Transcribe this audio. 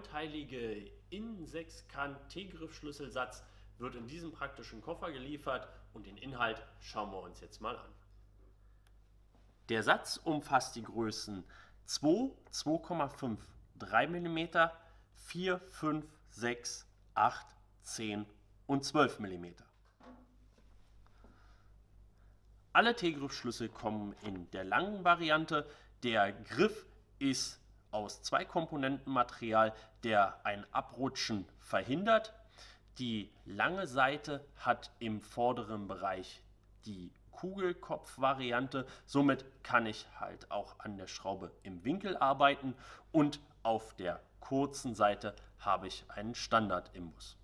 neunteilige In-6-Kant-T-Griffschlüsselsatz wird in diesem praktischen Koffer geliefert und den Inhalt schauen wir uns jetzt mal an. Der Satz umfasst die Größen 2, 2,5, 3 mm, 4, 5, 6, 8, 10 und 12 mm. Alle T-Griffschlüssel kommen in der langen Variante. Der Griff ist aus Zweikomponentenmaterial, der ein Abrutschen verhindert. Die lange Seite hat im vorderen Bereich die Kugelkopfvariante. Somit kann ich halt auch an der Schraube im Winkel arbeiten und auf der kurzen Seite habe ich einen Standardimbus.